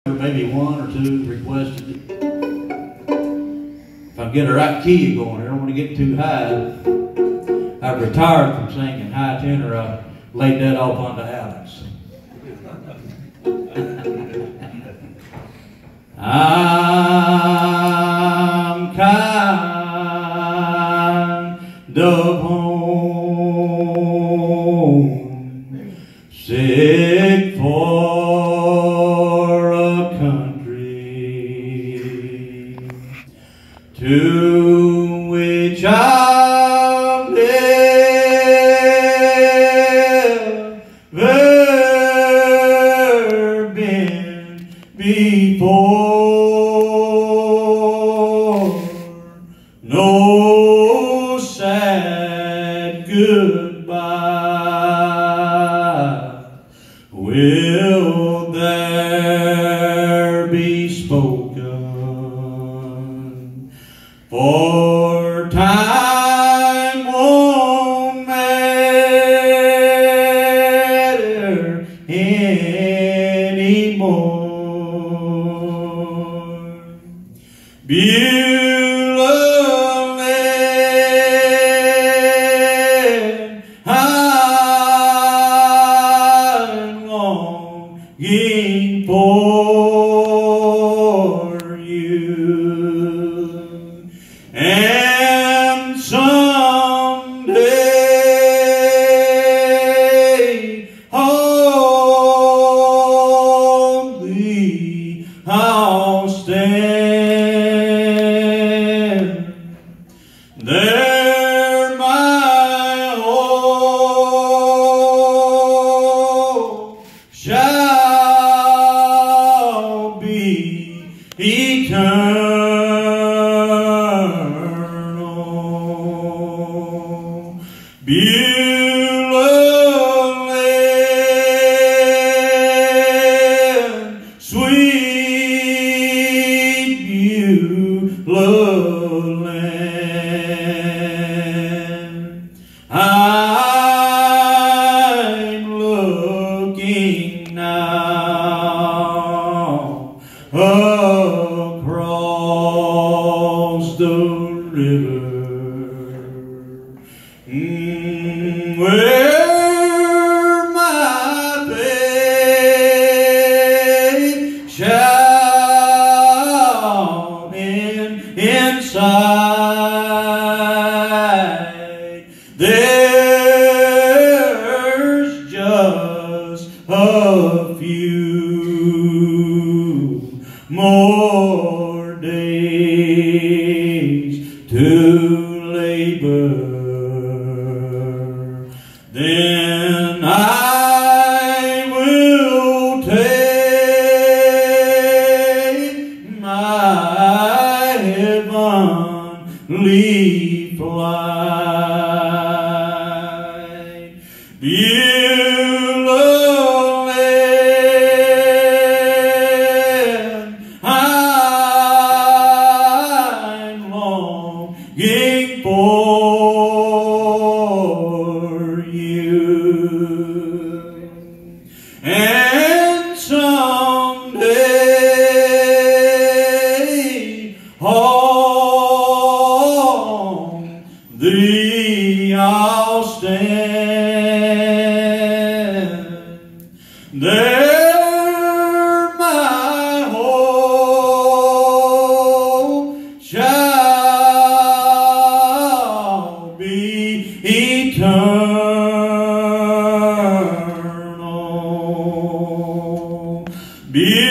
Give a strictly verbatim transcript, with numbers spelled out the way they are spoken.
Maybe one or two requested it. If I get the right key going, I don't want to get too high. I've retired from singing high tenor. I laid that off onto Alex. I'm kind of home, sick for a country to which I've never been before. No sad goodbye will there be spoken, for time won't matter anymore. Beulah land, I'm longing for you, and someday only I'll stand there. My hope shall be eternal. Beulah land, sweet Beulah land, I'm looking now across the river, mm, where my babe shall end inside. There's just a few more days to labor, then I will take my heavenly flight. Beulah land, I'm longing for you, and someday on thee I'll stand. There my hope shall be eternal. Be